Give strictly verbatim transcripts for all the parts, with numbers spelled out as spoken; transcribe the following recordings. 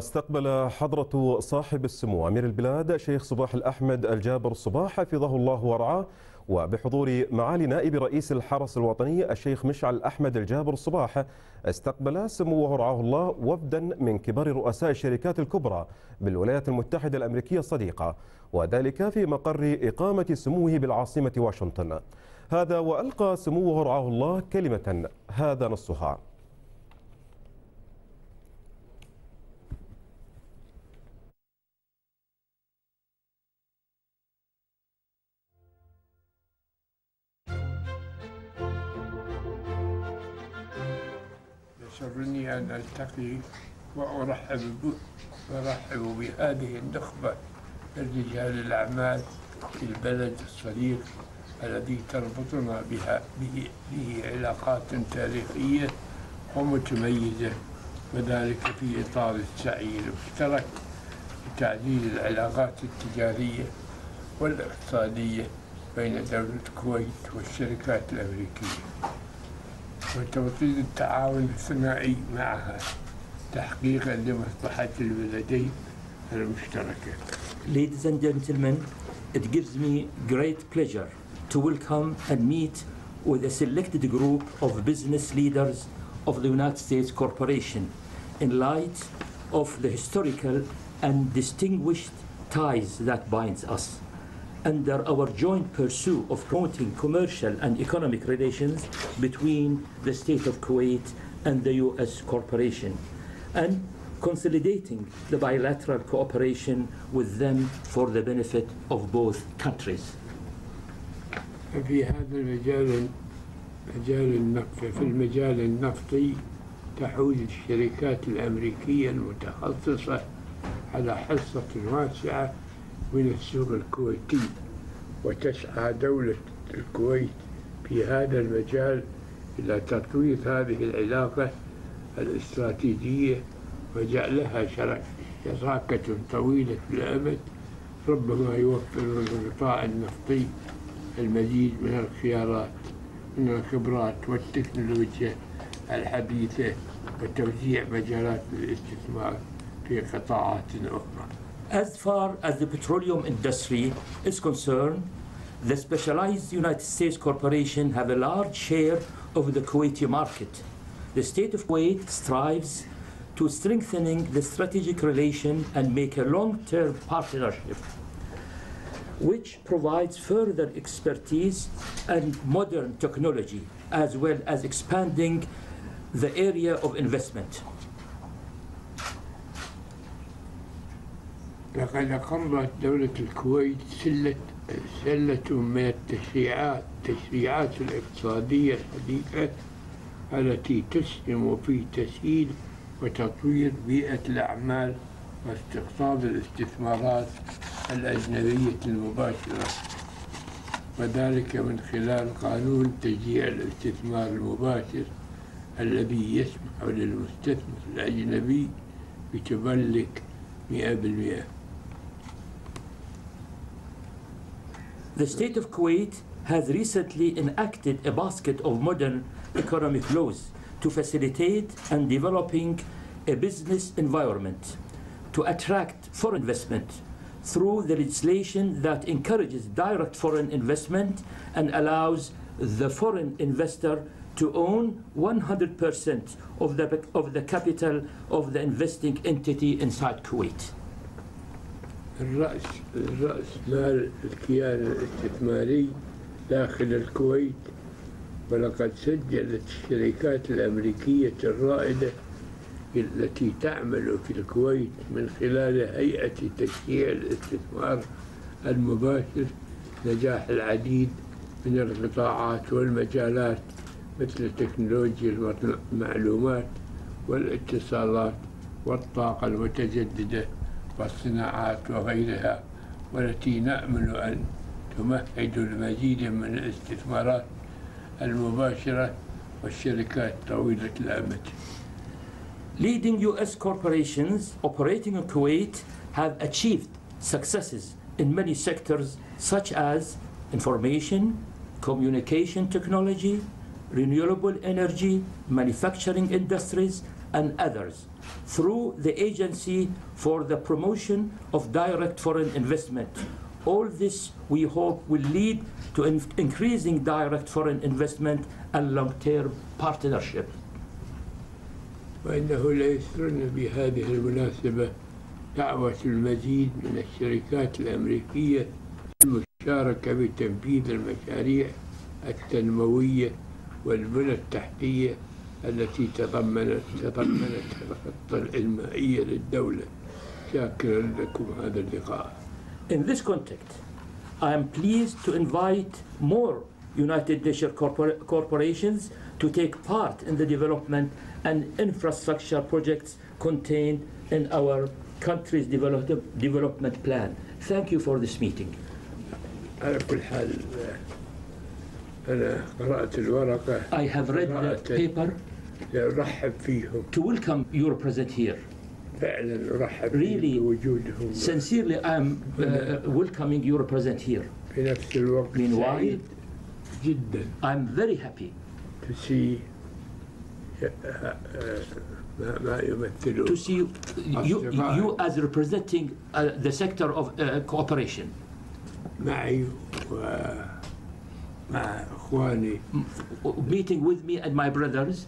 استقبل حضرة صاحب السمو أمير البلاد شيخ صباح الأحمد الجابر الصباح حفظه الله ورعاه، وبحضور معالي نائب رئيس الحرس الوطني الشيخ مشعل الأحمد الجابر الصباح، استقبل سموه رعاه الله وفدا من كبار رؤساء الشركات الكبرى بالولايات المتحدة الأمريكية الصديقة، وذلك في مقر إقامة سموه بالعاصمة واشنطن. هذا وألقى سموه رعاه الله كلمة هذا نصها: يسرني أن ألتقي وأرحب وأرحب بهذه النخبة من رجال الأعمال في البلد الصديق الذي تربطنا بها به, به علاقات تاريخية ومتميزة، وذلك في إطار السعي المشترك لتعزيز العلاقات التجارية والاقتصادية بين دولة الكويت والشركات الأمريكية، وتوطيد التعاون الثنائي معها تحقيقا لمصلحة البلدين المشتركة. Ladies and gentlemen, it gives me great pleasure to welcome and meet with a selected group of business leaders of the United States Corporation in light of the historical and distinguished ties that binds us under our joint pursuit of promoting commercial and economic relations between the state of Kuwait and the U S corporation, and consolidating the bilateral cooperation with them for the benefit of both countries. في هذا المجال مجال النفط في المجال النفطي تحوز الشركات الأمريكية المتخصصة على حصة واسعة من السوق الكويتي، وتسعى دولة الكويت في هذا المجال إلى تطوير هذه العلاقة الاستراتيجية وجعلها شراكة طويلة الأمد ربما يوفر للقطاع النفطي المزيد من الخيارات من الخبرات والتكنولوجيا الحديثة وتوسيع مجالات الاستثمار في قطاعات أخرى. As far as the petroleum industry is concerned, the specialized United States Corporation have a large share of the Kuwaiti market. The state of Kuwait strives to strengthening the strategic relation and make a long-term partnership which provides further expertise and modern technology, as well as expanding the area of investment. لقد أقرت دولة الكويت سلة سلة من التشريعات التشريعات الاقتصادية الحديثة التي تسهم في تسهيل وتطوير بيئة الأعمال واستقطاب الاستثمارات الأجنبية المباشرة، وذلك من خلال قانون تشجيع الاستثمار المباشر الذي يسمح للمستثمر الأجنبي بتملك مئة بالمئة. The state of Kuwait has recently enacted a basket of modern economic laws to facilitate and developing a business environment to attract foreign investment through the legislation that encourages direct foreign investment and allows the foreign investor to own one hundred percent of the, of the capital of the investing entity inside Kuwait. الرأس الرأس مال الكيان الاستثماري داخل الكويت، ولقد سجلت الشركات الأمريكية الرائدة التي تعمل في الكويت من خلال هيئة تشجيع الاستثمار المباشر نجاح العديد من القطاعات والمجالات مثل تكنولوجيا المعلومات والاتصالات والطاقة المتجددة والصناعات وغيرها، والتي نأمل أن تمهد المزيد من الاستثمارات المباشرة والشركات طويلة الأمد. Leading U S corporations operating in Kuwait have achieved successes in many sectors such as information, communication technology, renewable energy, manufacturing industries, and others through the Agency for the Promotion of Direct Foreign Investment. All this, we hope, will lead to in increasing direct foreign investment and long-term partnership. وإنه لا يسرنا بهذه المناسبة دعوة المزيد من الشركات الأمريكية المشاركة بتنفيذ المشاريع التنموية والبنى التحتية التي تضمنت تضمنت الخطة الإنمائية للدولة. شاكرا لكم هذا اللقاء. In this context, I am pleased to invite more United Nations corpor corporations to take part in the development and infrastructure projects contained in our country's develop development plan. Thank you for this meeting. على كل حال أنا قرأت الورقة. I have read the paper أرحب فيهم. to welcome your presence here. فعلا أرحب Really, بوجودهم. Sincerely, I am uh, welcoming your presence here. في نفس الوقت Meanwhile, سعيد جدا. I'm very happy to see ما ما يمثله. to see you, you as representing uh, the sector of uh, cooperation. معي ومع إخواني. Meeting with me and my brothers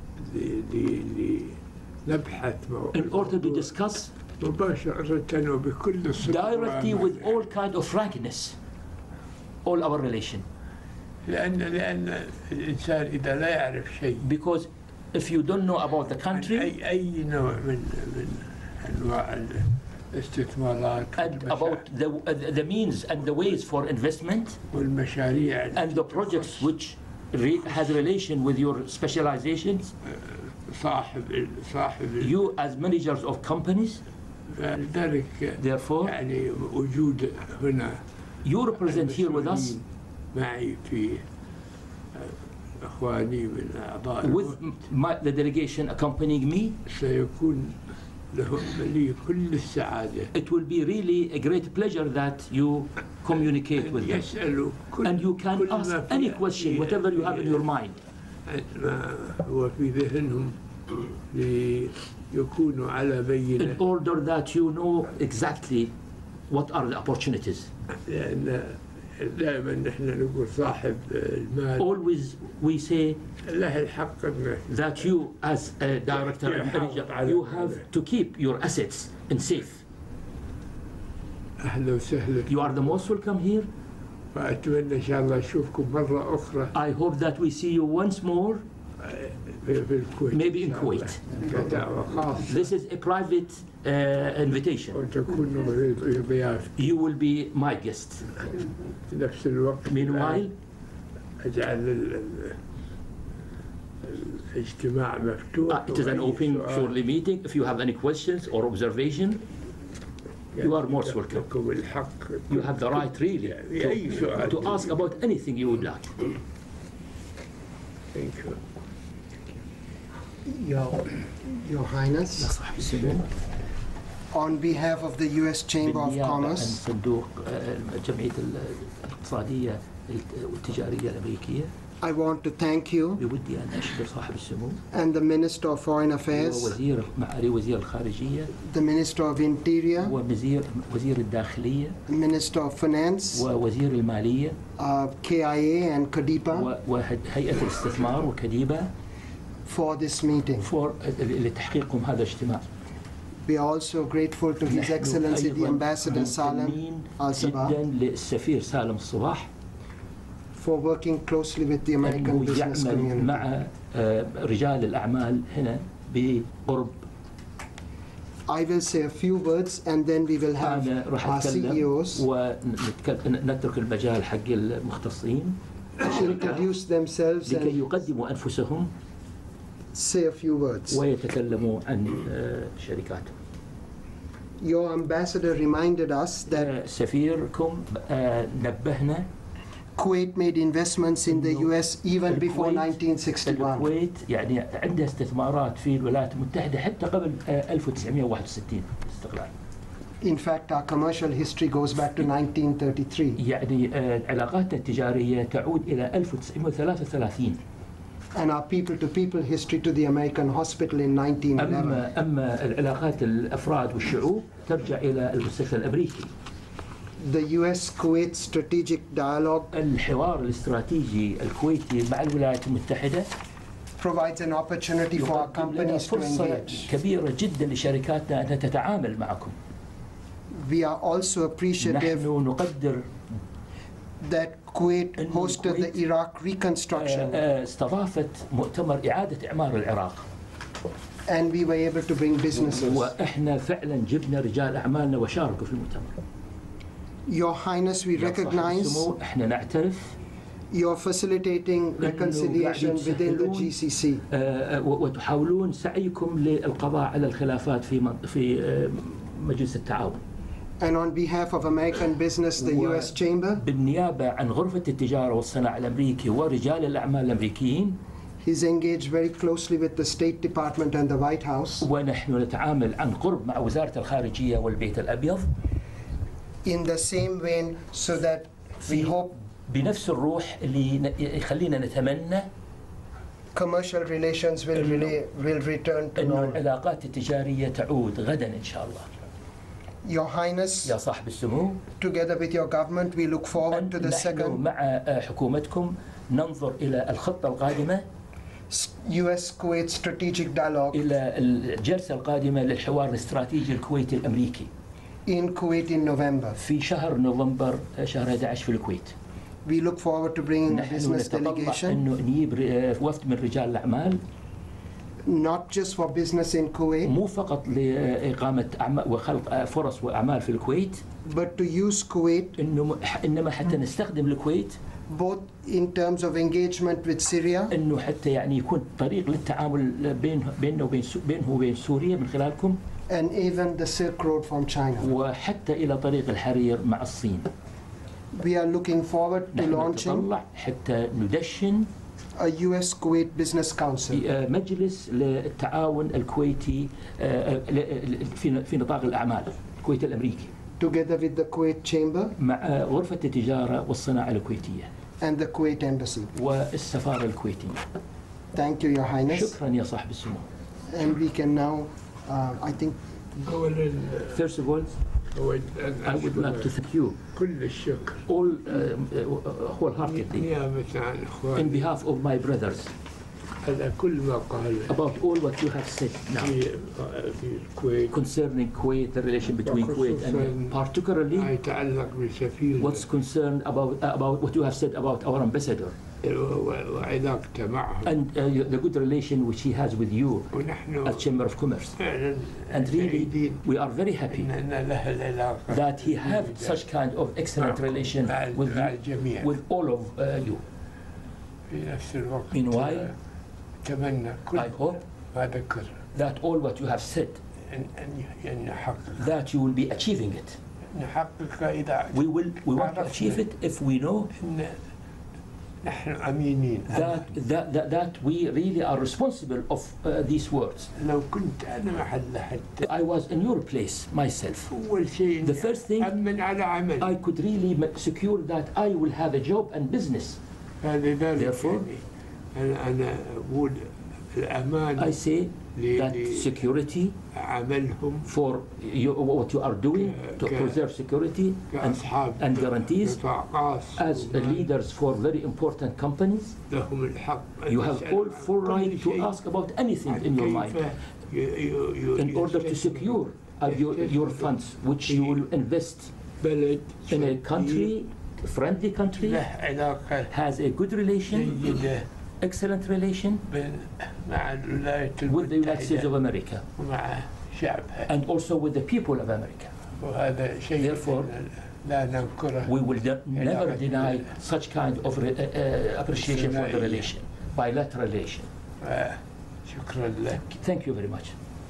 لنبحث in order to discuss مباشرة وبكل صدق directly with all kind of frankness all our relation. لأن لأن الإنسان إذا لا يعرف شيء. Because if you don't know about the country أي أي نوع من من أنواع الاستثمارات and about the the means and the ways for investment والمشاريع and the projects which re has relation with your specializations, صاحب صاحب you as managers of companies, لذلك therefore يعني وجود هنا you represent here with us معي في إخواني من أعضاء with my, the delegation accompanying me. سيكون له لي كل السعادة. It will be really a great pleasure that you communicate with them يسألوا كل and you can ask any question whatever you have in your mind ما هو في ذهنهم ليكونوا على بينة. in order that you know exactly what are the opportunities. لأن دائما نحن نقول صاحب المال Always we say له الحق that you as a director and manager you have to keep your assets in safe. أهلا وسهلا. You are the most welcome here. وأتمنى إن شاء الله أشوفكم مرة أخرى. I hope that we see you once more في الكويت. maybe in Kuwait. كدعوة خاصة. This is a private uh, invitation. وتكونوا ضياف. You will be my guest. في نفس الوقت. Meanwhile, أجعل الاجتماع مفتوح. uh, it is an open shortly meeting. If you have any questions or observation, you are most welcome. You have the right really to, to ask about anything you would like. Thank you. Your, Your Highness, on behalf of the U S Chamber of Commerce, صندوق الجمعية الاقتصادية والتجارية الأمريكية, I want to thank you بودي أن أشكر صاحب السمو and the Minister of Foreign Affairs, ووزير معالي وزير الخارجية, the Minister of Interior, ووزير وزير الداخلية, Minister of Finance, ووزير المالية, uh, K I A and KADIPA وهيئة الاستثمار وكديبا for this meeting. for لتحقيقهم هذا الاجتماع. We are also grateful to His Excellency the Ambassador Salem Al-Sabah جدا للسفير سالم الصباح for working closely with the American أنه business يعمل community. مع رجال الأعمال هنا بقرب. I will say a few words and then we will have أنا راح our C E أتكلم Os ونترك المجال حق المختصين introduce themselves لكي and يقدموا أنفسهم say a few words. ويتكلموا عن شركاتهم. Your ambassador reminded us that سفيركم نبهنا Kuwait made investments in the U S even before nineteen sixty-one. الكويت يعني عندها استثمارات في الولايات المتحدة حتى قبل ألف وتسعمئة وواحد وستين الاستقلال. In fact, our commercial history goes back to nineteen thirty-three. يعني علاقاتنا التجارية تعود إلى ألف وتسعمئة وثلاثة وثلاثين. and our people-to-people history to the American hospital in nineteen eleven. أما أما العلاقات الأفراد والشعوب ترجع إلى المستشفى الأمريكي. The U S Kuwait strategic dialogue الحوار الاستراتيجي الكويتي مع الولايات المتحدة provides an opportunity for our يقدم لنا companies to فرصة engage. كبيرة جدا لشركاتنا أن تتعامل معكم. We are also appreciative نحن نقدر that Kuwait إنه hosted the الكويت Iraq reconstruction, آه، استضافت مؤتمر إعادة إعمار العراق، and we were able to bring businesses. وإحنا فعلا جبنا رجال أعمالنا وشاركوا في المؤتمر. Your Highness, we يا صاحب recognize السمو، إحنا نعترف you're facilitating reconciliation within the G C C. آه، وتحاولون سعيكم للقضاء على الخلافات في من- في آه، مجلس التعاون. And on behalf of American business, the U S Chamber, بالنيابة عن غرفة التجارة والصناعة الأمريكي ورجال الأعمال الأمريكيين، he's engaged very closely with the State Department and the White House ونحن نتعامل عن قرب مع وزارة الخارجية والبيت الأبيض in the same vein so that we hope بنفس الروح اللي ن- يخلينا نتمنى commercial relations will, relay, will return to أن normal. العلاقات التجارية تعود غدا إن شاء الله. Your Highness, يا صاحب السمو، together with your government, we look forward to the نحن second مع حكومتكم ننظر إلى الخطة القادمة، U S Kuwait strategic dialogue إلى الجلسة القادمة للحوار الاستراتيجي الكويتي الأمريكي in Kuwait in November. في شهر نوفمبر شهر أحد عشر في الكويت. We look forward to bringing a نحن business نتطلع delegation, أنه نجيب ر- وفد من رجال الأعمال، not just for business in Kuwait, مو فقط لإقامة أعمال وخلق فرص وأعمال في الكويت، but to use Kuwait إنه إنما حتى نستخدم الكويت both in terms of engagement with Syria إنه حتى يعني يكون طريق للتعامل بين بيننا وبين سو- بينه وبين سوريا من خلالكم، and even the Silk Road from China. وحتى إلى طريق الحرير مع الصين. We are looking forward to نحن launching نتطلع حتى ندشن a U S Kuwait Business Council في مجلس للتعاون الكويتي آه، ل- في في نطاق الأعمال الكويت الأمريكي together with the Kuwait Chamber مع غرفة التجارة والصناعة الكويتية and the Kuwait Embassy. والسفارة الكويتية. Thank you, Your Highness. شكرا يا صاحب السمو. And we can now, uh, I think, أولا First of all, أود أن I would like to أشكر thank you كل الشكر all uh, wholeheartedly نيابة عن in إخواني behalf of my brothers على كل ما قال about all what you have said now في في الكويت concerning Kuwait, the relation between Kuwait and particularly ما يتعلق بسفير what's concerned about about what you have said about our ambassador وعلاقته معهم and uh, the good relation which he has with you ونحن as Chamber of Commerce. فعلا And really, سعيدين we are very happy أن له العلاقة that he have such kind of excellent relation مع with مع you, الجميع with all of uh, you. في نفس الوقت Meanwhile, أتمنى كل I hope ما ذكر that all what you have said, أن أن أن نحقق that you will be achieving it. نحقق إذا We will, we want to achieve it if we know أن نحن أمينين that, that, that, that we really are responsible of uh, these words. لو كنت أنا محل حتى I was in your place myself. أول شيء The first thing, أمن على عمل I could really ma- secure that I will have a job and business. فلذلك Therefore, يعني أنا أنا أقول الأمان I say that security عملهم for you, what you are doing to Okay. preserve security and, كأصحاب and guarantees رفاقات as leaders for very important companies. لهم الحق أن You have يسألوا all عن full كل right to شيء ask about anything عن in your كيف mind ي- ي- ي- in order to يستثمر secure uh, your, your funds which you will invest بلد in a country, friendly country, له علاقة has a good relation, جيدة excellent relation بين مع الولايات with the United States of المتحدة America ومع شعبها and also with the people of America. وهذا شيء Therefore, لا ننكره We will de- never deny such kind of re- uh, uh, appreciation for the relation, bilateral relation. شكرا لك. Thank you very much.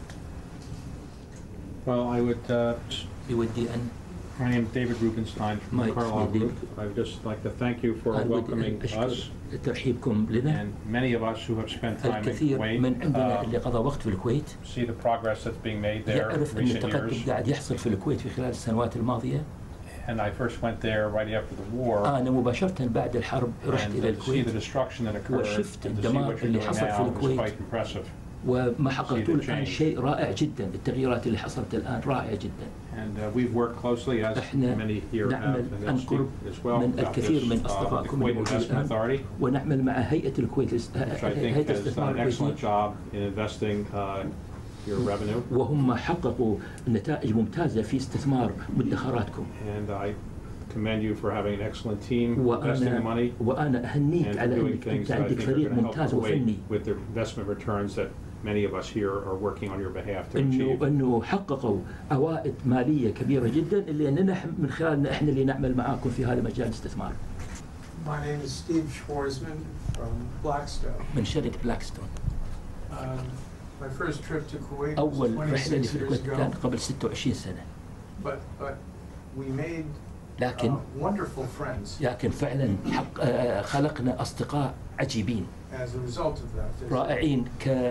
Well, I would, uh, بودي أن my name is David Rubenstein from Mike, the Carlisle David. Group. I would just like to thank you for أود welcoming أن أشكر us ترحيبكم لنا. and many of us who have spent time in الكثير من عندنا Kuwait, اللي قضى وقت في الكويت uh, see the progress that's being made there in يعرف أن recent التقدم years. قاعد يحصل في الكويت في خلال السنوات الماضية. and I first went there right after the war. أنا مباشرة بعد الحرب رحت And إلى to see the الكويت destruction that occurred and to وشفت see الدمار what you're اللي doing حصل في now is الكويت. quite impressive. وما حققتوه See the الآن change. شيء رائع جدا، التغييرات اللي حصلت الآن رائعة جدا. And uh, we've worked closely, as إحنا many here have, نعمل and عن they'll speak قرب as well من about this, الكثير من uh, the أصدقائكم Kuwait الموجودين Investment الآن، Authority, ونعمل مع هيئة الكويت which I هيئة think has الاستثمار done an excellent الكويتي، job in investing uh, your revenue. وهم حققوا نتائج ممتازة في استثمار مدخراتكم. And I commend you for having an excellent team investing the وأنا money وأنا أهنيك and for على doing أنك things أنت that I عندك think are فريق going to help ممتاز Kuwait وفني، with the investment returns that many of us here are working on your behalf to إنه achieve. إنه حققوا عوائد مالية كبيرة جدا اللي أننا من خلالنا إحنا اللي نعمل معاكم في هذا مجال الاستثمار. My name is Steve Schwarzman from Blackstone. من شركة بلاكستون. Um, my first trip to Kuwait was أول رحلة لي twenty-six في years الكويت كان ago, قبل ستة وعشرين سنة، but but we made لكن uh, wonderful friends لكن فعلا حق آه، خلقنا أصدقاء عجيبين as a result of that visit. رائعين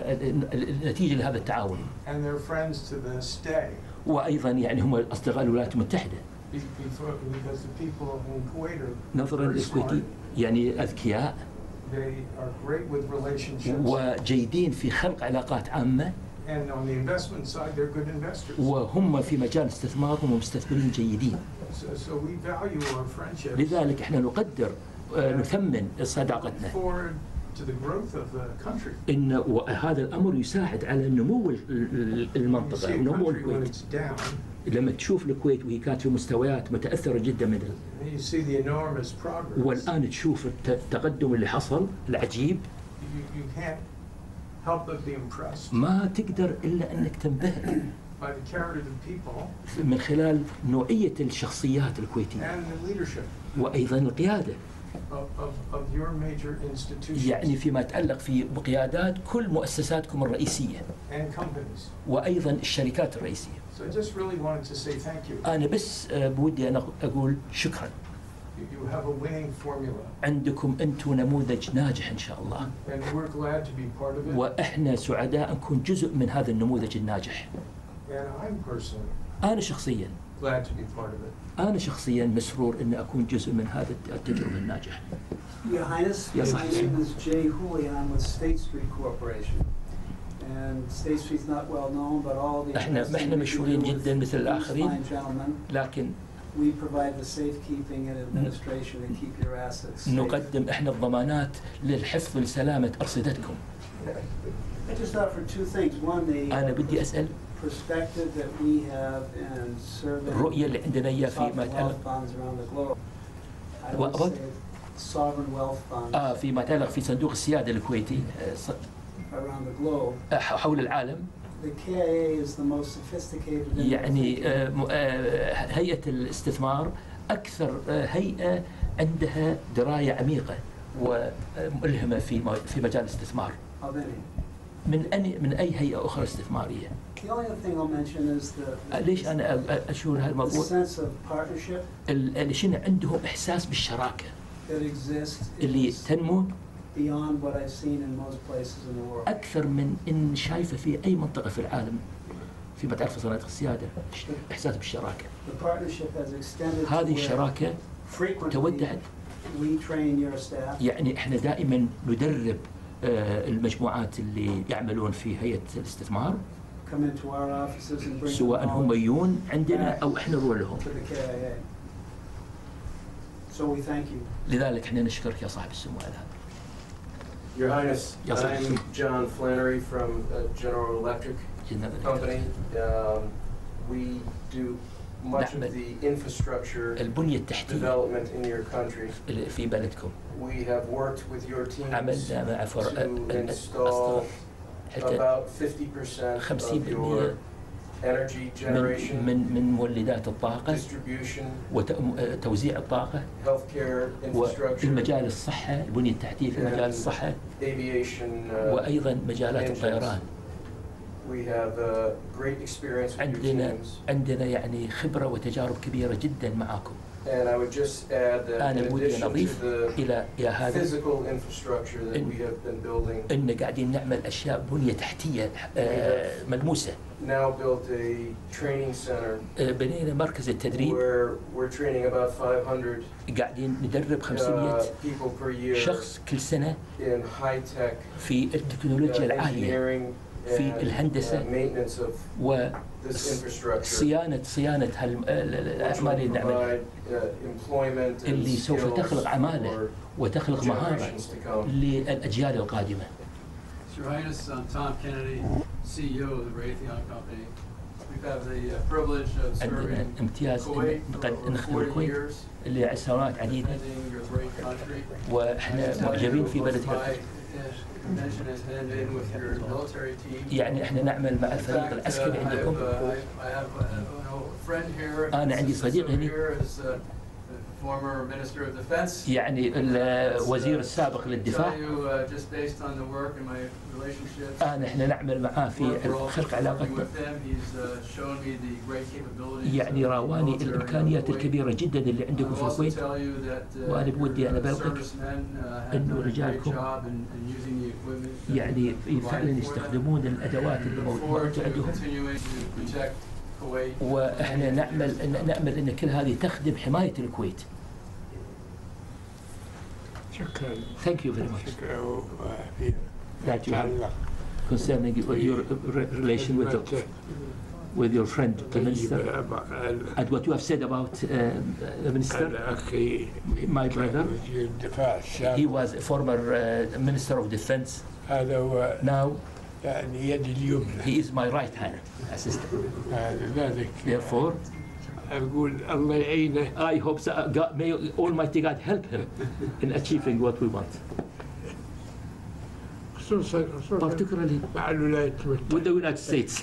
كنتيجة لهذا التعاون، And they're friends to this day وأيضا يعني هم أصدقاء الولايات المتحدة be- before- because the people in Kuwait are نظرا very smart. للكويتي يعني أذكياء They are great with relationships, وجيدين في خلق علاقات عامة، and on the investment side, they're good investors. وهم في مجال الاستثمار هم مستثمرين جيدين. So, so we value our friendships. لذلك احنا نقدر آه، نثمن صداقتنا، Forward to the growth of the country. ان وهذا الامر يساعد على نمو ال- ال- When you المنطقه see a ونمو country when الكويت. it's down, لما تشوف الكويت وهي كانت في مستويات متاثره جدا من ال- and you see the enormous progress, والان تشوف الت- التقدم اللي حصل العجيب، you, you can't help but be impressed ما تقدر الا انك تنبهر by the character of the people من خلال نوعيه الشخصيات الكويتيه and the leadership وايضا القياده، of, of, of your major institutions يعني فيما يتعلق في قيادات كل مؤسساتكم الرئيسيه and companies. وايضا الشركات الرئيسيه. So I just really wanted to say thank you. انا بس آه، بودي انا اقول شكرا. You, you have a winning formula, عندكم انتم نموذج ناجح ان شاء الله، and we're glad to be part of it. واحنا سعداء نكون جزء من هذا النموذج الناجح. And I'm personally انا شخصيا glad to be part of it. انا شخصيا مسرور ان اكون جزء من هذا التجربه الناجحه. Your Highness, Yes, my Highness. name is Jay Hooley, and I'm with State Street Corporation. And State Street's not well known, but all the احنا ما احنا مشهورين جدا مثل الاخرين، fine gentlemen. لكن We provide the safekeeping and administration to keep your assets safe. نقدم احنا الضمانات للحفظ لسلامه ارصدتكم. I just offer two things. One, the انا بدي اسال perspective that we have in serving الرؤيه اللي عندنا اياه فيما sovereign يتعلق wealth bonds around the globe. I What would about? say sovereign wealth bonds اه فيما يتعلق في صندوق السياده الكويتي آه، ص- around the globe. آه، حول العالم، The K I A is the most sophisticated. يعني آه، م- آه، هيئه الاستثمار اكثر آه، هيئه عندها درايه عميقه وملهمه في م- في مجال الاستثمار of any. من أي من اي هيئه اخرى استثماريه. The only other thing I'll mention is the, آه، ليش انا أ- أ- اشور هذا the الموضوع؟ sense of partnership ال- اللي شنو عندهم احساس بالشراكه that exists اللي is تنمو beyond what I've seen in most places in the world. اكثر من ان شايفه في اي منطقه في العالم فيما تعرف صناديق السياده، احساس بالشراكه. The partnership has extended to هذه where الشراكه frequently تودعت، we train your staff يعني احنا دائما ندرب آه، المجموعات اللي يعملون في هيئه الاستثمار، come into our offices and bring سواء هم knowledge يجون عندنا او احنا نروح لهم. to the K I A. So we thank you. لذلك احنا نشكرك يا صاحب السمو على هذا. Your Highness, Yes, sir. I'm John Flannery from uh, General Electric جزاك الله Company. خير. Um, we do much of نعمل the infrastructure البنيه التحتيه development in your country. اللي في بلدكم، We have worked with your teams عملنا مع فرق to install حتى about fifty percent خمسين of بالمئة your energy من generation, من من مولدات الطاقه distribution, وتوزيع الطاقه healthcare وفي infrastructure, مجال الصحه، البنيه التحتيه في مجال الصحه، aviation. uh, وايضا مجالات engines. الطيران. We have uh, great experience with your عندنا teams. عندنا يعني خبره وتجارب كبيره جدا معاكم. And I would just add that أنا in ودي addition to نضيف the إلى يا هذا physical infrastructure that إن- we have been building, إن قاعدين نعمل أشياء بنية تحتية آه، ملموسة. now built a training center آه، بنينا مركز التدريب where we're training about five hundred قاعدين ندرب خمسمية uh, people per year شخص كل سنة in high tech في uh, التكنولوجيا العالية engineering في and الهندسة uh, maintenance of this infrastructure, وصيانة صيانة هال- ال- ال- which الأعمال will اللي نعملها provide uh, employment and اللي سوف skills تخلق عمالة for وتخلق مهارة generations to come. للأجيال القادمة. Your Highness, I'm Tom Kennedy, C E O of the Raytheon Company. We have the uh, privilege of عندنا serving امتياز Kuwait إن for نقد- over نخدم forty الكويت years, اللي سنوات عديدة defending your great country. واحنا معجبين في My بلدها. uh, convention has ended in with your military team. يعني احنا نعمل مع In الفريق fact, uh, العسكري I have, عندكم. uh, I I have uh, a friend here. أنا عندي صديق هنا. Here is uh, the former Minister of Defense. يعني الوزير السابق Tell للدفاع. you uh, just based on the work and my relationships. أنا احنا نعمل معاه في خلق علاقتنا. يعني راواني الإمكانيات الكبيرة جدا اللي عندكم في الكويت. وأنا بودي أنا بلغك إنه رجالكم يعني فعلا يستخدمون الأدوات اللي موجودة عندهم. وإحنا نعمل نأمل أن كل هذه تخدم حماية الكويت. شكرا. Thank you very much. شكرا. That you have concerning your relation with the, with your friend, the minister, and what you have said about uh, the minister, my brother. He was a former uh, minister of defense. Now he is my right hand assistant. Therefore, I hope that God, may Almighty God help him in achieving what we want. Particularly with the United States.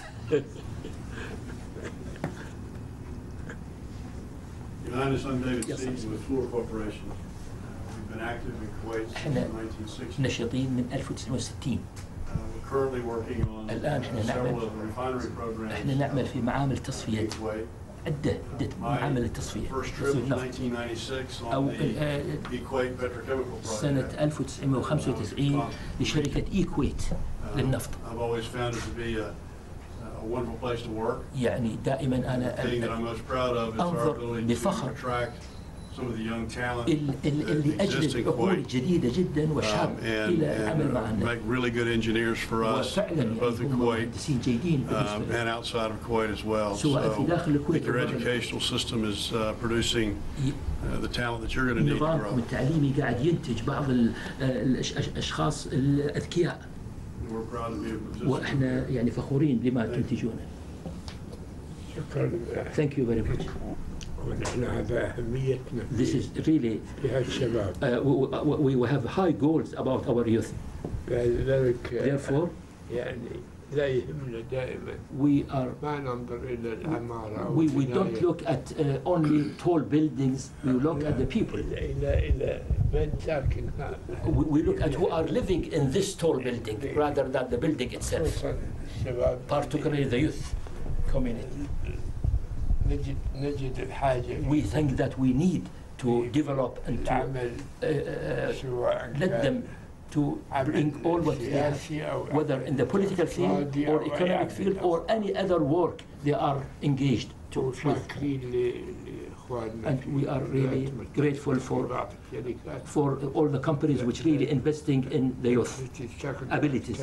Your Highness, I'm David Stevens with Fluor Corporation. Uh, we've been active in Kuwait since the nineteen sixties. نشيطين من ألف وتسعمائة وستين. Uh, we're currently working on الآن احنا uh, several نعمل of the refinery programs احنا نعمل في معامل in تصفية Kuwait. عدة عدة معامل التصفية. First trip was nineteen ninety-six أو on the Kuwait petrochemical سنة project. ألف وتسعمائة وخمسة وتسعين لشركة إي كويت للنفط. I've always found it to be a, a wonderful place to work. يعني دائما The أنا thing that I'm most proud of is our أنظر ability to بفخر attract some of the young talent ال- ال- اللي that exists أجلب in عقول Kuwait. جديدة جدا Um, وشاب and, إلى العمل and uh, معنا. make really good engineers for us, uh, وفعلا both in هم Kuwait مهندسين جيدين um, بالنسبة and لنا. outside of Kuwait as well. So سواء في داخل I الكويت think your أو برا. educational system is uh, producing uh, the talent that you're going to need to نظامكم grow. التعليمي قاعد ينتج بعض ال- الأش- الأشخاص الأذكياء. We're proud to be able to participate. وإحنا يعني فخورين بما تنتجونه. شكرا. Thank you very much. ونحن هذا أهميتنا This is really في هالشباب. uh, we, we, we have high goals about our youth. لذلك Therefore, يعني لا يهمنا دائما we are ما ننظر إلى العمارة أو we, we البناية. don't look at uh, only tall buildings. We look at the people. إلى إلى إلى من ساكن هذا. We, we look at who are living in this tall building rather than the building itself. خصوصا الشباب. Particularly the youth community. نجد نجد الحاجة. We think that we need to develop and to العمل uh, uh, سواء let كان them to bring all what they have, سياسي أو whether in the political field or economic field or any other work they are engaged to with. وشاكرين لإخواننا. And we are really grateful for for all the companies which really investing in the youth abilities.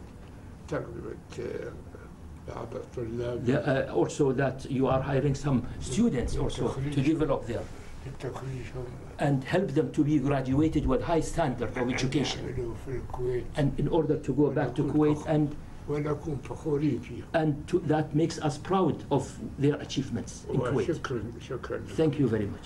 The, uh, also that you are hiring some students also to develop there and help them to be graduated with high standard of education and in order to go back to Kuwait and and to, that makes us proud of their achievements in Kuwait. Thank you very much.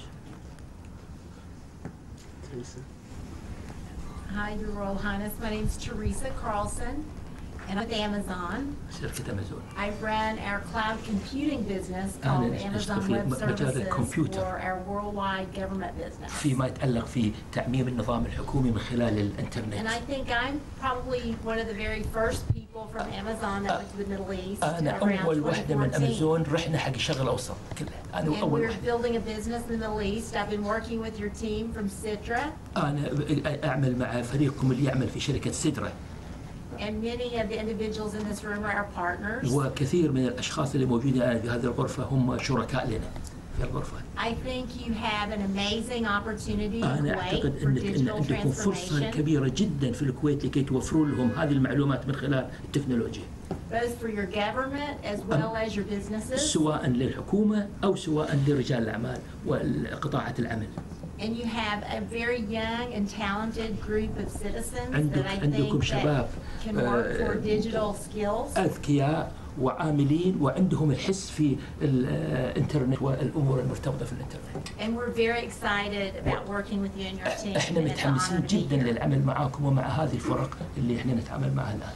Hi, Your Royal Highness. My name is Teresa Carlson, and I'm with Amazon. I run our cloud computing business called Amazon Web Services for our worldwide government business. فيما يتعلق في تعميم النظام الحكومي من خلال الإنترنت. And I think I'm probably one of the very first people from Amazon that went to the Middle East أنا around أول واحدة من twenty fourteen. أمازون رحنا حق الشرق الأوسط كلها. أنا And أول we're واحدة. building a business in the Middle East. I've been working with your team from Sidra. أنا أعمل مع فريقكم اللي يعمل في شركة سيدرا. And many of the individuals in this room are our partners. وكثير من الأشخاص اللي موجودين الآن في هذه الغرفة هم شركاء لنا في الغرفة. I think you have an amazing opportunity in أنا Kuwait أعتقد for أن أن digital عندكم فرصة transformation, كبيرة جدا في الكويت لكي توفروا لهم هذه المعلومات من خلال التكنولوجيا. both for your government as well as your businesses. سواء للحكومة أو سواء لرجال الأعمال وقطاعات العمل. And you have a very young and talented group of citizens عندك that I عندكم think شباب that can work for digital skills. أذكياء وعاملين وعندهم الحس في الإنترنت والأمور المرتبطة في الإنترنت. And we're very excited about working with you and your team. احنا and it's an متحمسين honor to be جدا here. للعمل معاكم ومع هذه الفرق اللي احنا نتعامل معها الآن.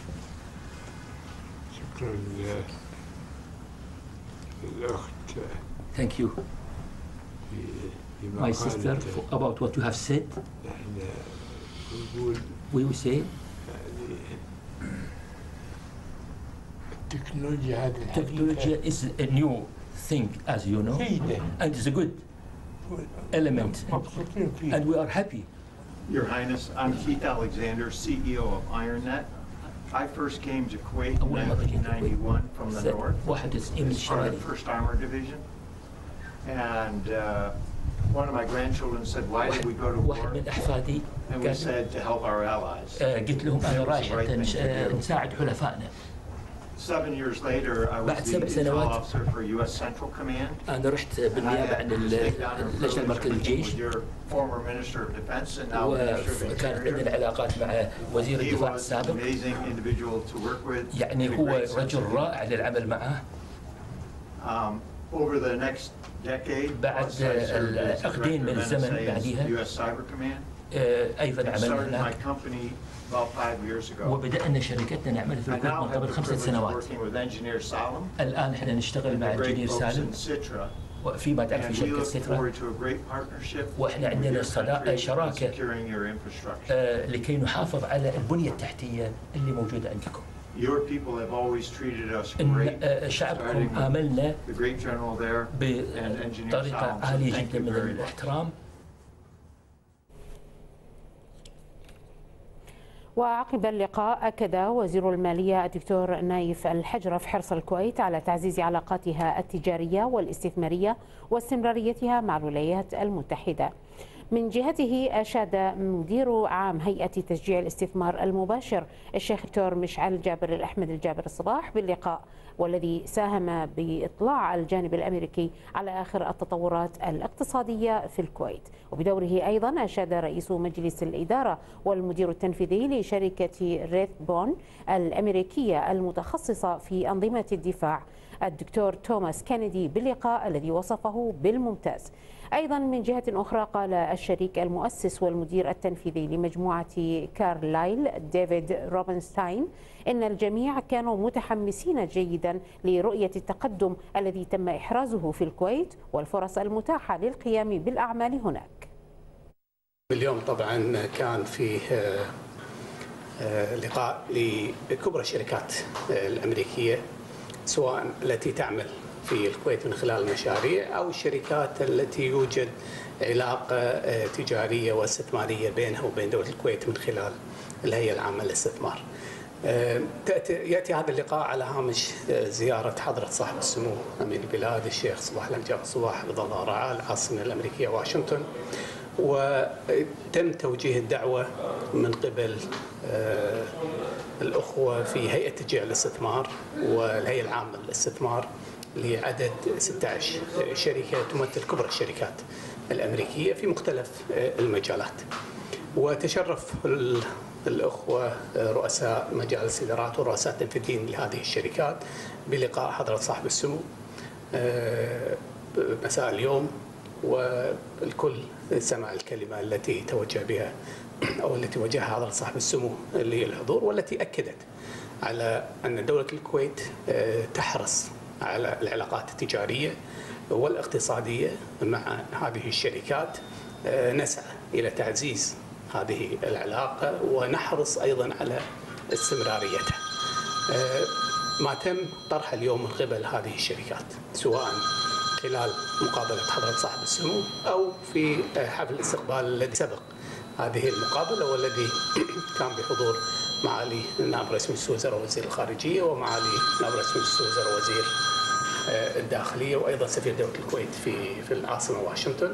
شكرا للأخت. Thank you. My sister, about what you have said, we will say التكنولوجيا هذه technology is a new thing, as you know, and it's a good element, and we are happy. Your Highness, I'm Keith Alexander, C E O of IronNet. I first came to Kuwait in nineteen ninety-one from the north, part of the First Armored Division, and uh, one of my grandchildren said, why did we go to war? And we said, to help our allies. قلت لهم أنا رايح نساعد حلفائنا. Seven years later, I was the intel officer for U S Central Command. أنا رحت بالنيابة عن اللجنة المركزية للجيش. Former Minister of Defense and now Minister of Interior. وكانت عندنا علاقات مع وزير الدفاع السابق. He was an amazing individual to work with. يعني هو رجل رائع للعمل معه. Um, over the next decade, بعد العقدين من الزمن بعديها U S Cyber Command. أيضا عملنا هناك. About five years ago. وبدأنا شركتنا نعمل في الكويت من قبل خمسة سنوات. الآن احنا نشتغل مع انجينير سالم وفيما تعرف في شركة سيترا. واحنا عندنا صداقة شراكة لكي نحافظ على البنية التحتية اللي موجودة عندكم. إن شعبكم آملنا بطريقة عالية جدا من الاحترام. وعقب اللقاء أكد وزير المالية الدكتور نايف الحجرف حرص الكويت على تعزيز علاقاتها التجارية والاستثمارية واستمراريتها مع الولايات المتحدة. من جهته أشاد مدير عام هيئة تشجيع الاستثمار المباشر الشيخ دكتور مشعل جابر الأحمد الجابر الصباح باللقاء، والذي ساهم بإطلاع الجانب الأمريكي على آخر التطورات الاقتصادية في الكويت. وبدوره أيضا أشاد رئيس مجلس الإدارة والمدير التنفيذي لشركة ريثبون الأمريكية المتخصصة في أنظمة الدفاع الدكتور توماس كينيدي باللقاء الذي وصفه بالممتاز. أيضا من جهة أخرى قال الشريك المؤسس والمدير التنفيذي لمجموعة كارلايل ديفيد روبنستاين إن الجميع كانوا متحمسين جيدا لرؤية التقدم الذي تم إحرازه في الكويت والفرص المتاحة للقيام بالأعمال هناك. اليوم طبعا كان فيه لقاء لكبرى الشركات الأمريكية سواء التي تعمل في الكويت من خلال المشاريع أو الشركات التي يوجد علاقة تجارية واستثمارية بينها وبين دولة الكويت من خلال الهيئة العامة للاستثمار. يأتي هذا اللقاء على هامش زيارة حضرة صاحب السمو أمير البلاد الشيخ صباح الأمجاد الصباح حفظه الله ورعاه العاصمة الأمريكية واشنطن، وتم توجيه الدعوة من قبل الأخوة في هيئة تشجيع الاستثمار والهيئة العامة للاستثمار لعدد ستة عشر شركة تمثل كبرى الشركات الأمريكية في مختلف المجالات. وتشرف الأخوة رؤساء مجالس إدارات ورؤساء تنفيذيين لهذه الشركات بلقاء حضرة صاحب السمو مساء اليوم، والكل سمع الكلمة التي توجه بها أو التي وجهها حضرة صاحب السمو للحضور، والتي أكدت على أن دولة الكويت تحرص على العلاقات التجارية والاقتصادية مع هذه الشركات. نسعى إلى تعزيز هذه العلاقة ونحرص أيضا على استمراريتها. ما تم طرحه اليوم من قبل هذه الشركات سواء خلال مقابلة حضرة صاحب السمو أو في حفل الاستقبال الذي سبق هذه المقابلة والذي كان بحضور معالي نائب رئيس مجلس الوزراء وزير الخارجية ومعالي نائب رئيس مجلس الوزراء وزير الداخلية وأيضا سفير دولة الكويت في في العاصمة واشنطن.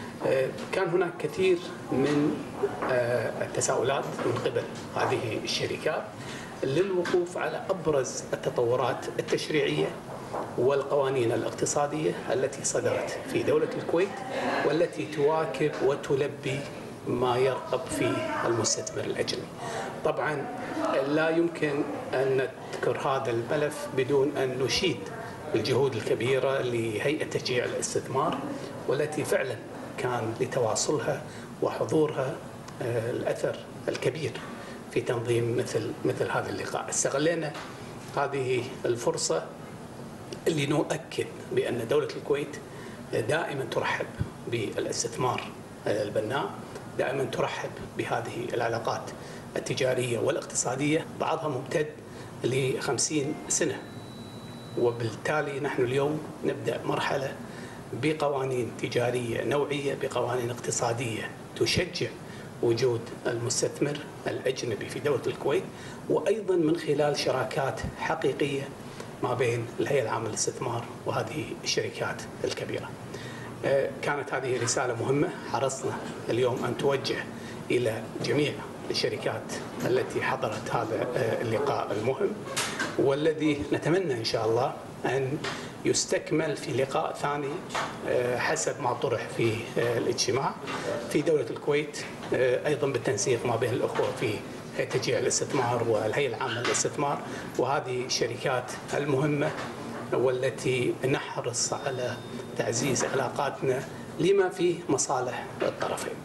كان هناك كثير من التساؤلات من قبل هذه الشركات للوقوف على أبرز التطورات التشريعية والقوانين الاقتصادية التي صدرت في دولة الكويت والتي تواكب وتلبي ما يرغب فيه المستثمر الأجنبي. طبعا لا يمكن أن نذكر هذا الملف بدون أن نشيد الجهود الكبيرة لهيئة تشجيع الاستثمار والتي فعلا كان لتواصلها وحضورها الأثر الكبير في تنظيم مثل مثل هذا اللقاء. استغلينا هذه الفرصة اللي نؤكد بأن دولة الكويت دائما ترحب بالاستثمار البناء، دائما ترحب بهذه العلاقات التجارية والاقتصادية، بعضها ممتد لخمسين سنة، وبالتالي نحن اليوم نبدأ مرحلة بقوانين تجارية نوعية، بقوانين اقتصادية تشجع وجود المستثمر الأجنبي في دولة الكويت، وأيضا من خلال شراكات حقيقية ما بين الهيئة العامة للاستثمار وهذه الشركات الكبيرة. كانت هذه رسالة مهمة حرصنا اليوم أن توجه إلى جميع الشركات التي حضرت هذا اللقاء المهم، والذي نتمنى إن شاء الله أن يستكمل في لقاء ثاني حسب ما طرح في الاجتماع في دولة الكويت، أيضا بالتنسيق ما بين الأخوة في هيئة تشجيع الاستثمار والهيئة العامة للاستثمار وهذه الشركات المهمة والتي نحرص على تعزيز علاقاتنا لما فيه مصالح الطرفين.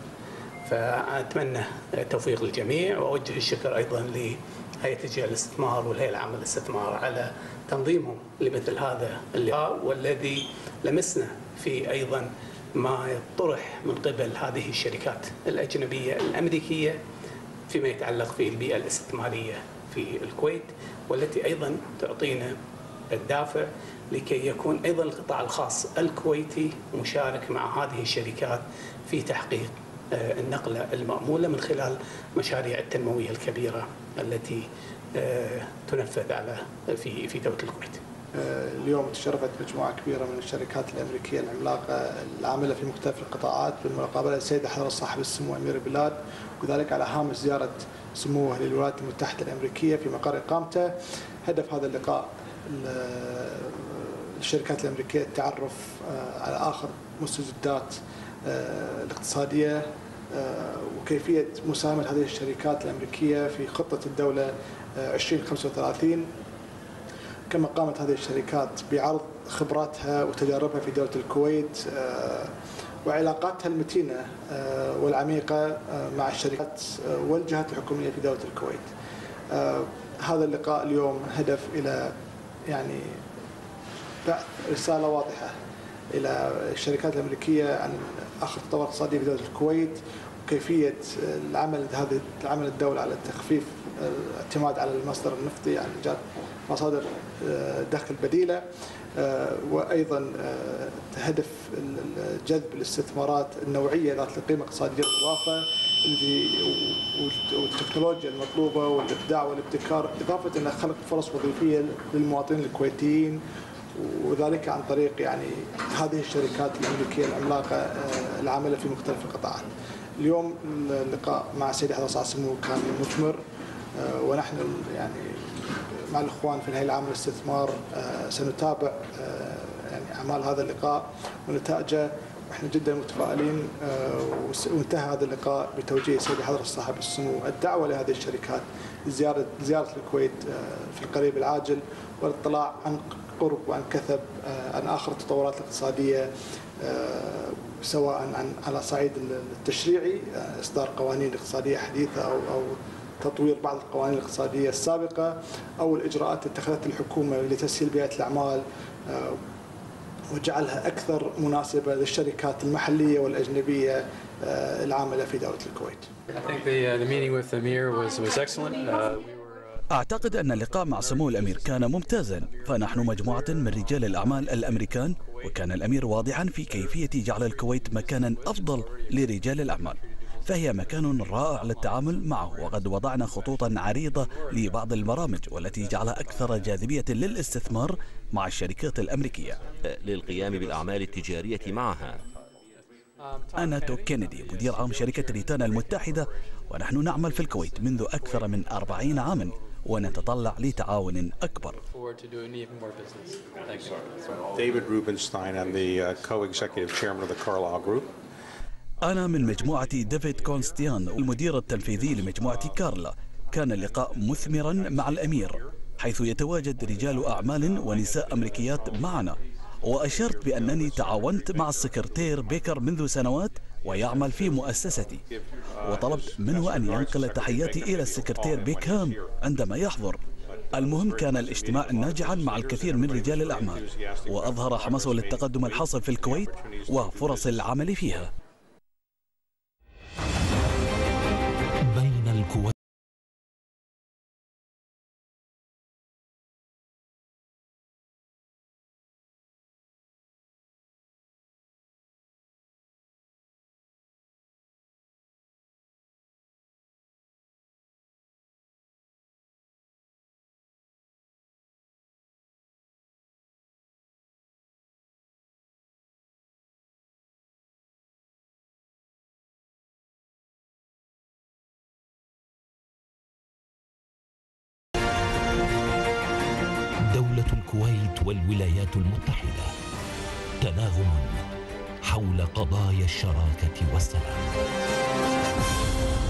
فأتمنى التوفيق للجميع وأوجه الشكر أيضا لهيئة تشجيع الاستثمار والهيئة العامة للاستثمار على تنظيمهم لمثل هذا اللقاء، والذي لمسنا في أيضا ما يطرح من قبل هذه الشركات الأجنبية الأمريكية فيما يتعلق في البيئة الاستثمارية في الكويت، والتي أيضا تعطينا الدافع لكي يكون أيضا القطاع الخاص الكويتي مشارك مع هذه الشركات في تحقيق النقلة المأمولة من خلال مشاريع التنموية الكبيرة التي تنفذ على في في دولة الكويت. اليوم تشرفت مجموعة كبيرة من الشركات الأمريكية العملاقة العاملة في مختلف القطاعات بالمقابلة السيدة حضرة صاحب السمو أمير البلاد، وذلك على هامش زيارة سموه للولايات المتحدة الأمريكية في مقر إقامته. هدف هذا اللقاء الشركات الأمريكية التعرف على آخر مستجدات الاقتصادية وكيفية مساهمة هذه الشركات الأمريكية في خطة الدولة عشرين خمسة وثلاثين، كما قامت هذه الشركات بعرض خبراتها وتجاربها في دولة الكويت وعلاقاتها المتينة والعميقة مع الشركات والجهات الحكومية في دولة الكويت. هذا اللقاء اليوم هدف إلى يعني بعث رسالة واضحة إلى الشركات الأمريكية عن آخر التطورات الاقتصادية في دولة الكويت وكيفية العمل هذا العمل الدولة على تخفيف الاعتماد على المصدر النفطي، يعني إيجاد مصادر دخل بديلة، وأيضا هدف جذب الاستثمارات النوعية ذات القيمة الاقتصادية المضافة والتكنولوجيا المطلوبة والإبداع والابتكار، إضافة إلى خلق فرص وظيفية للمواطنين الكويتيين، وذلك عن طريق يعني هذه الشركات الأمريكية العملاقة العاملة في مختلف القطاعات. اليوم اللقاء مع سيدي حضرة صاحب السمو كان مثمر، ونحن يعني مع الإخوان في الهيئة العامة للاستثمار سنتابع يعني أعمال هذا اللقاء ونتائجه، ونحن جدا متفائلين. وانتهى هذا اللقاء بتوجيه سيدي حضرة صاحب السمو الدعوة لهذه الشركات لزيارة زيارة الكويت في القريب العاجل والاطلاع عن قرب وعن كثب عن آخر التطورات الاقتصادية، سواء عن على صعيد التشريعي إصدار قوانين اقتصادية حديثة أو أو تطوير بعض القوانين الاقتصادية السابقة، أو الإجراءات اللي اتخذتها الحكومة لتسهيل بيئة الأعمال وجعلها أكثر مناسبة للشركات المحلية والأجنبية العاملة في دولة الكويت. I think the, uh, the meeting with Amir was, was excellent. Uh, we were, uh أعتقد أن اللقاء مع سمو الأمير كان ممتازا، فنحن مجموعة من رجال الأعمال الأمريكان، وكان الأمير واضحا في كيفية جعل الكويت مكانا أفضل لرجال الأعمال، فهي مكان رائع للتعامل معه، وقد وضعنا خطوطا عريضة لبعض البرامج والتي جعلها أكثر جاذبية للاستثمار مع الشركات الأمريكية للقيام بالأعمال التجارية معها. أنا توك كينيدي، مدير عام شركة ريتانا المتحدة، ونحن نعمل في الكويت منذ أكثر من أربعين عاما، ونتطلع لتعاون أكبر. David Rubenstein, I'm the co-executive chairman of the Carlyle Group. أنا من مجموعة ديفيد كونستيان، المدير التنفيذي لمجموعة كارلا. كان اللقاء مثمرا مع الأمير، حيث يتواجد رجال أعمال ونساء أمريكيات معنا، وأشرت بأنني تعاونت مع السكرتير بيكر منذ سنوات ويعمل في مؤسستي، وطلبت منه أن ينقل تحياتي إلى السكرتير بيكهام عندما يحضر. المهم كان الاجتماع ناجحا مع الكثير من رجال الأعمال، وأظهر حماسه للتقدم الحاصل في الكويت وفرص العمل فيها. بين الكويت دولة الكويت والولايات المتحدة تناغم حول قضايا الشراكة والسلام.